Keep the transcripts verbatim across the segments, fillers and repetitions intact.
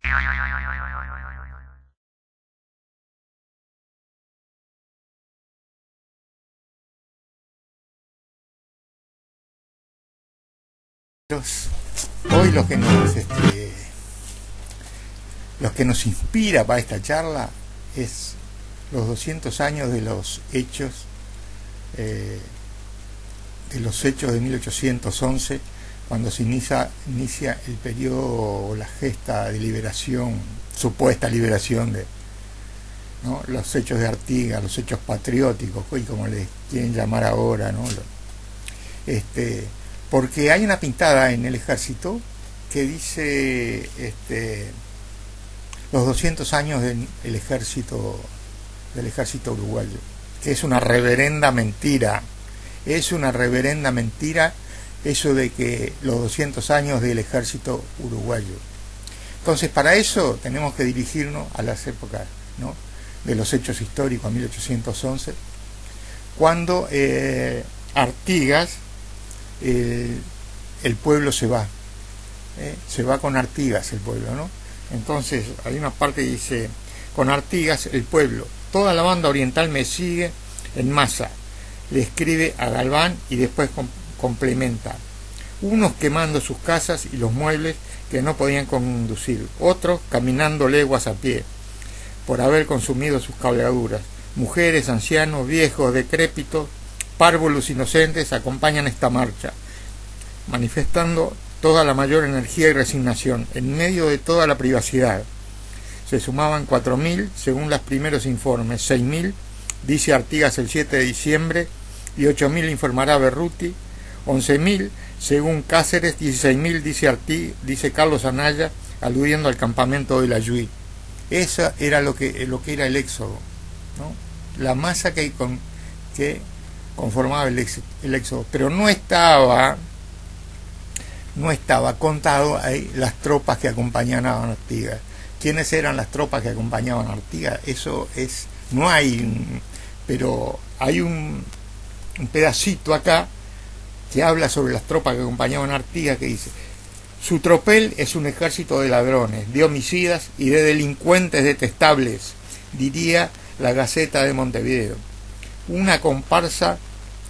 Hoy lo que nos este, lo que nos inspira para esta charla es los doscientos años de los hechos eh, de los hechos de mil ochocientos once, cuando se inicia, inicia el periodo o la gesta de liberación, supuesta liberación de, ¿no?, los hechos de Artigas, los hechos patrióticos, y como les quieren llamar ahora, ¿no? Este, porque hay una pintada en el ejército que dice este, los doscientos años del el ejército del ejército uruguayo, que es una reverenda mentira, es una reverenda mentira eso de que los doscientos años del ejército uruguayo. Entonces, para eso tenemos que dirigirnos a las épocas, ¿no?, de los hechos históricos, a mil ochocientos once, cuando eh, Artigas, el, el pueblo se va, ¿eh? se va con Artigas el pueblo, ¿no? Entonces, hay una parte que dice, con Artigas el pueblo, toda la banda oriental me sigue en masa, le escribe a Galván y después com complementa, unos quemando sus casas y los muebles que no podían conducir, otros caminando leguas a pie, por haber consumido sus cabalgaduras, mujeres, ancianos, viejos, decrépitos, párvulos inocentes acompañan esta marcha, manifestando toda la mayor energía y resignación, en medio de toda la privacidad. Se sumaban cuatro mil, según los primeros informes, seis mil, dice Artigas el siete de diciembre, y ocho mil informará Berruti, once mil, según Cáceres, dieciséis mil, dice, Arti, dice Carlos Anaya, aludiendo al campamento de la Yui. Eso era lo que, lo que era el éxodo, ¿no? La masa que, con, que conformaba el, ex, el éxodo, pero no estaba no estaba contado ahí las tropas que acompañaban a Artigas. ¿Quiénes eran las tropas que acompañaban a Artigas? Eso es, no hay, pero hay un, un pedacito acá que habla sobre las tropas que acompañaban a Artigas, que dice, su tropel es un ejército de ladrones, de homicidas y de delincuentes detestables, diría la Gaceta de Montevideo. Una comparsa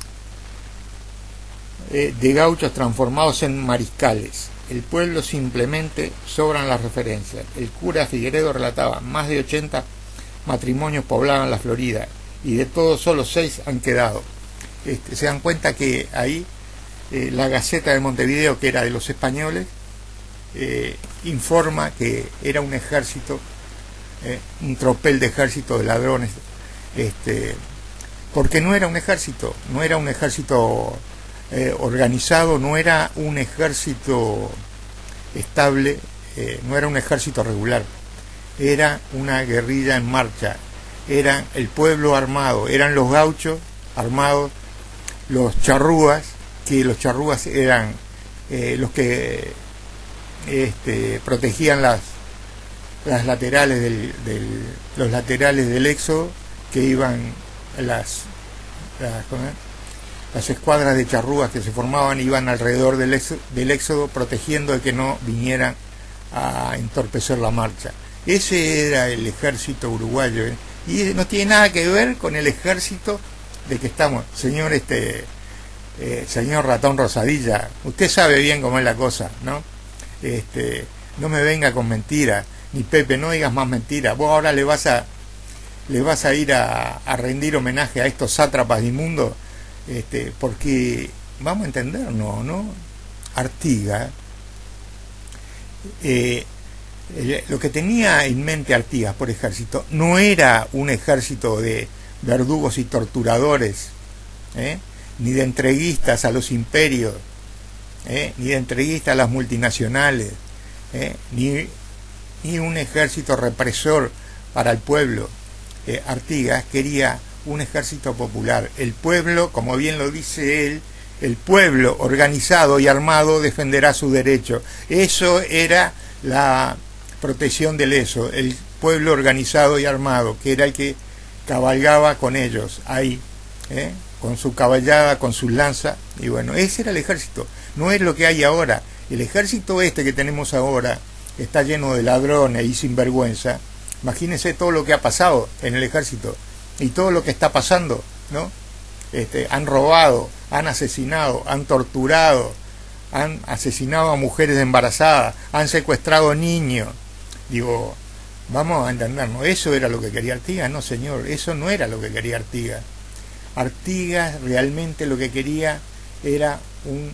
eh, de gauchos transformados en mariscales. El pueblo simplemente sobran las referencias. El cura Figueredo relataba, más de ochenta matrimonios poblaban la Florida y de todos solo seis han quedado. Este, se dan cuenta que ahí eh, la Gaceta de Montevideo, que era de los españoles, eh, informa que era un ejército, eh, un tropel de ejército de ladrones, este, porque no era un ejército, no era un ejército eh, organizado, no era un ejército estable, eh, no era un ejército regular, era una guerrilla en marcha, era el pueblo armado, eran los gauchos armados, los charrúas, que los charrúas eran eh, los que este, protegían las las laterales del, del los laterales del éxodo, que iban las las, las escuadras de charrúas que se formaban, iban alrededor del éxodo, del éxodo protegiendo de que no vinieran a entorpecer la marcha. Ese era el ejército uruguayo, ¿eh? Y no tiene nada que ver con el ejército de que estamos, señor este eh, señor Ratón Rosadilla, usted sabe bien cómo es la cosa, ¿no? Este, no me venga con mentiras, ni Pepe, no digas más mentiras. Vos ahora le vas a le vas a ir a, a rendir homenaje a estos sátrapas inmundos, este, porque vamos a entendernos, ¿no? Artigas, eh, lo que tenía en mente Artigas por ejército no era un ejército de verdugos y torturadores, ¿eh? ni de entreguistas a los imperios, ¿eh? ni de entreguistas a las multinacionales, ¿eh? ni, ni un ejército represor para el pueblo. eh, Artigas quería un ejército popular. El pueblo, como bien lo dice él, el pueblo organizado y armado defenderá su derecho. Eso era la protección del eso, el pueblo organizado y armado, que era el que cabalgaba con ellos ahí, ¿eh? con su caballada, con sus lanzas, y bueno, ese era el ejército. No es lo que hay ahora. El ejército este que tenemos ahora, está lleno de ladrones y sinvergüenza, imagínense todo lo que ha pasado en el ejército y todo lo que está pasando, ¿no? Este, han robado, han asesinado, han torturado, han asesinado a mujeres embarazadas, han secuestrado niños. Digo, vamos a entendernos, ¿eso era lo que quería Artigas? No, señor, eso no era lo que quería Artigas. Artigas realmente lo que quería era un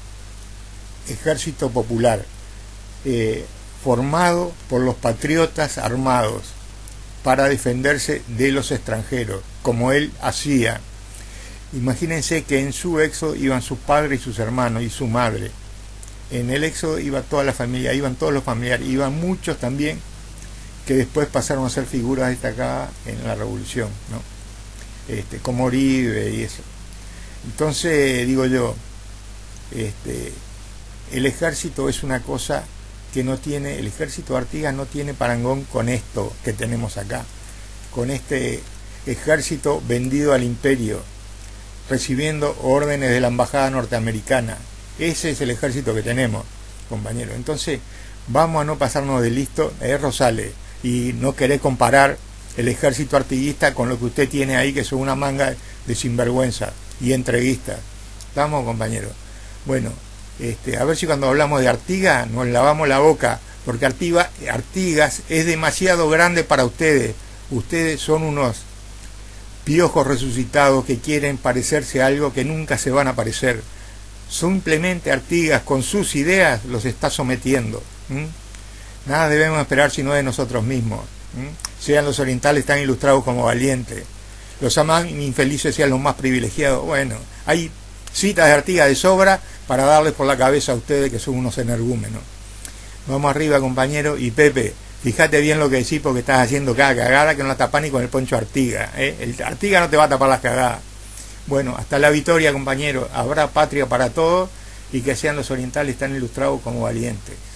ejército popular, eh, formado por los patriotas armados para defenderse de los extranjeros, como él hacía. Imagínense que en su éxodo iban sus padres y sus hermanos y su madre. En el éxodo iba toda la familia, iban todos los familiares, iban muchos también que después pasaron a ser figuras destacadas en la revolución, ¿no? Este, como Oribe y eso. Entonces, digo yo, este, el ejército es una cosa que no tiene, el ejército de Artigas no tiene parangón con esto que tenemos acá, con este ejército vendido al imperio, recibiendo órdenes de la embajada norteamericana. Ese es el ejército que tenemos, compañeros. Entonces, vamos a no pasarnos de listo, eh, Rosales, y no querer comparar el ejército artiguista con lo que usted tiene ahí, que son una manga de sinvergüenza y entreguistas. ¿Estamos, compañeros? Bueno, este, a ver si cuando hablamos de Artigas nos lavamos la boca, porque Artigas, Artigas es demasiado grande para ustedes. Ustedes son unos piojos resucitados que quieren parecerse a algo que nunca se van a parecer. Simplemente Artigas con sus ideas los está sometiendo. ¿Mm? Nada debemos esperar sino de nosotros mismos. ¿Mm? Sean los orientales tan ilustrados como valientes, los más infelices sean los más privilegiados. Bueno, hay citas de Artigas de sobra para darles por la cabeza a ustedes que son unos energúmenos. Vamos arriba, compañero. Y Pepe, fíjate bien lo que decís, porque estás haciendo cada cagada que no la tapás ni con el poncho Artigas, ¿eh? El Artigas no te va a tapar las cagadas. Bueno, hasta la victoria, compañero. Habrá patria para todos y que sean los orientales tan ilustrados como valientes.